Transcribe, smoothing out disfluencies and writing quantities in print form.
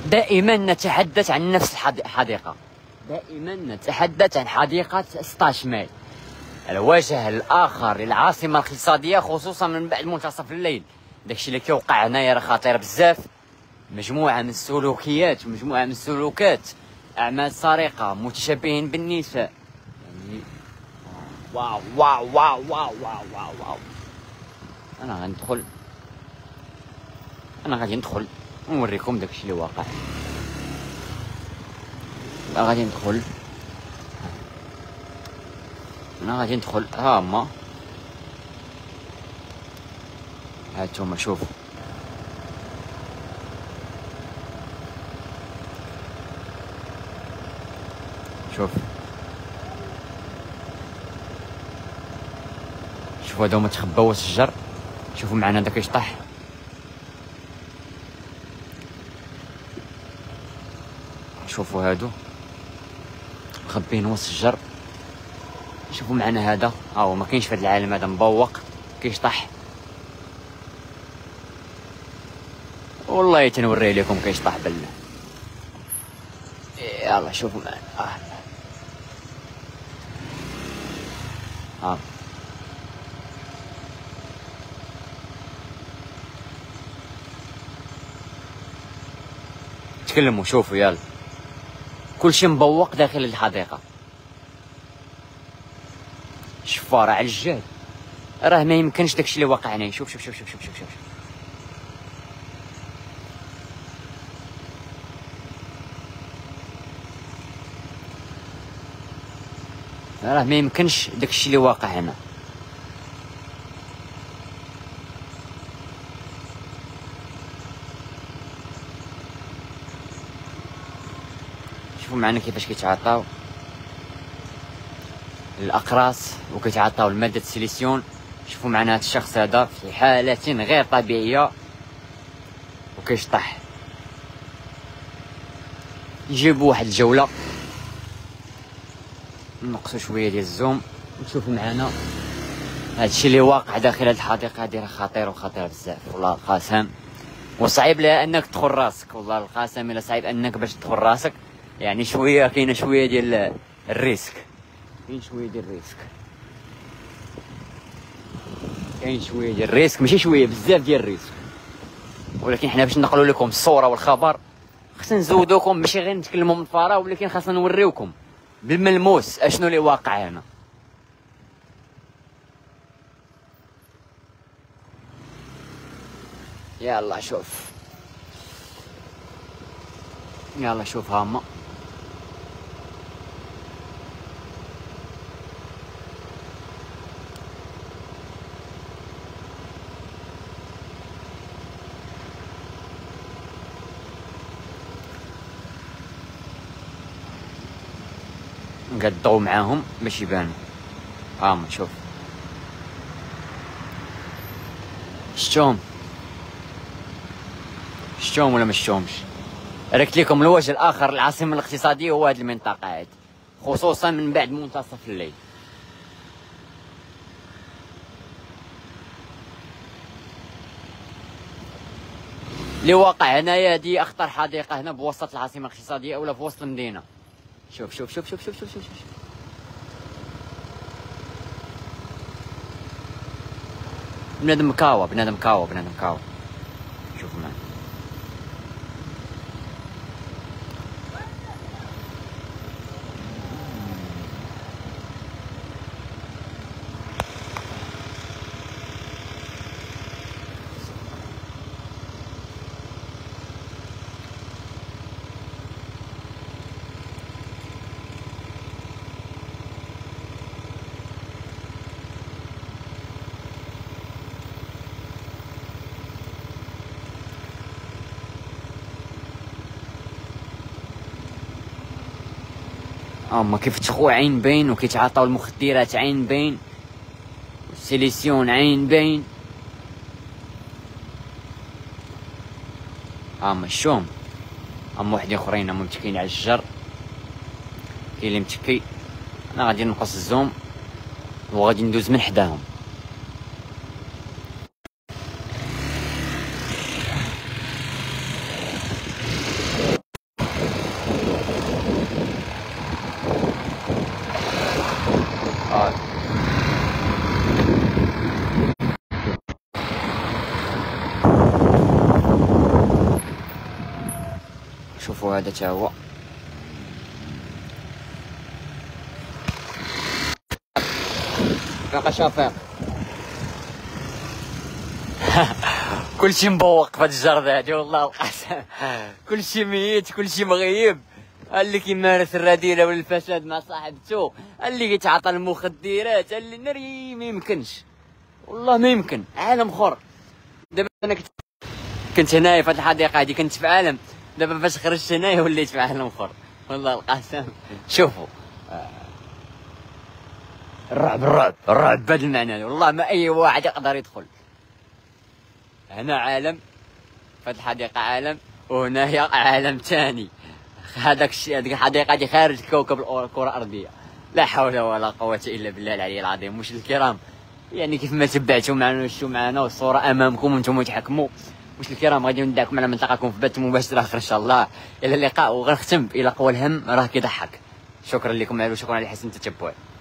دائما نتحدث عن نفس الحديقة، دائما نتحدث عن حديقة 16 ماي، الوجه الآخر للعاصمة الاقتصادية، خصوصا من بعد منتصف الليل. داكشي اللي كيوقع هنايا راه خطير بزاف. مجموعة من السلوكيات ومجموعة من السلوكات، أعمال سرقة، متشابهين بالنساء، يعني واو واو واو واو واو واو واو. أنا غادي ندخل ونوريكم داكشي اللي واقع. غادي ندخل، أنا غادي ندخل. ها هما، هانتوما شوفوا، شوفوا هادو هما تخباو وسط الشجر. شوفوا معنا داك يشطح. شوفوا هادو مخبيين وسط الشجر. شوفوا معنا هذا، ها هو ما كاينش في هذا العالم، هذا مبوق كيشطح. والله تنوريه لكم كيشطح بالله. يلا شوفوا معنا. تكلموا. شوفوا يلا، كلشي مبوق داخل الحديقة. شفارة على الجهد، راه ما يمكنش داكشي اللي واقع هنا. شوف شوف شوف شوف شوف شوف, شوف. راه ما يمكنش داكشي اللي واقع هنا. شوفوا معنا كيفاش كيتعاطاو الأقراص وكيتعاطاو المادة السيليسيون. شوفوا معنا هاد الشخص هذا في حالة غير طبيعية وكيشطح. نجيبو واحد الجولة، نقصو شوية ديال الزوم وتشوفوا معنا هادشي اللي واقع داخل هاد الحديقة هادي. راه خطير وخطير بزاف والله القاسم، وصعيب لها انك تدخل راسك. والله القاسم الا صعيب انك باش تدخل راسك، يعني شويه كاينه شويه ديال الريسك. كاين شويه ديال الريسك، كاين شويه ديال الريسك، ماشي شويه، بزاف ديال الريسك. ولكن حنا باش نقلوا لكم الصوره والخبر خصنا نزودوكم، ماشي غير نتكلموا من فراغ، ولكن خاصنا نوريوكم بالملموس اشنو اللي واقع هنا. يلا شوف، يلا شوف هاما. نقاد الضو معاهم باش يبانو. هاما شوف، شفتوهم ولا ما شفتوهمش؟ ركت لكم الوجه الاخر للعاصمه الاقتصاديه هو هذه المنطقه هذه، خصوصا من بعد منتصف الليل. اللي واقع هنايا هذه اخطر حديقه هنا بوسط العاصمه الاقتصاديه ولا في وسط المدينه. شوف شوف شوف شوف شوف شوف, شوف. بنادم مكاوى، بنادم مكاوى، بنادم مكاوى. شوفوا معنا. هما كيفتخوا عين بين وكيتعاطاو المخدرات عين بين، والسيليسيون عين بين. هما شوم، هما وحدين اخرين هما متكين على الشجر. كاين اللي متكي. انا غادي نقص الزوم وغادي ندوز من حداهم. شوفوا هذا تا هو. فاق شافاق. كلشي مبوق في هاد الجردة هادي والله القسم. كلشي ميت، كلشي مغيب. اللي كيمارس الرذيلة والفساد مع صاحبته، اللي كيتعاطى المخدرات، اللي ناري ما يمكنش والله ما يمكن. عالم اخر. دابا انا كنت هنايا في هاد الحديقة هادي، كنت في عالم. دابا فاش خرجت هنايا وليت في عالم اخر والله القسم. شوفوا الرعب بهذا المعنى والله ما اي واحد يقدر يدخل. هنا عالم، في هاد الحديقة عالم، وهنايا عالم ثاني. هذاك الشيء، هذيك الحديقة هادي خارج كوكب الكرة الأرضية. لا حول ولا قوة إلا بالله العلي العظيم. مشاهدينا الكرام، يعني كيف ما تبعتوا معنا وشتوا معنا والصورة أمامكم وانتم تحكموا. مشاهدينا الكرام، غادي ندعكم على منطقكم في بث مباشر آخر إن شاء الله. إلى اللقاء. وغنختم إلى قوى الهم راه كيضحك. شكرا لكم وشكرا على حسن التتبع.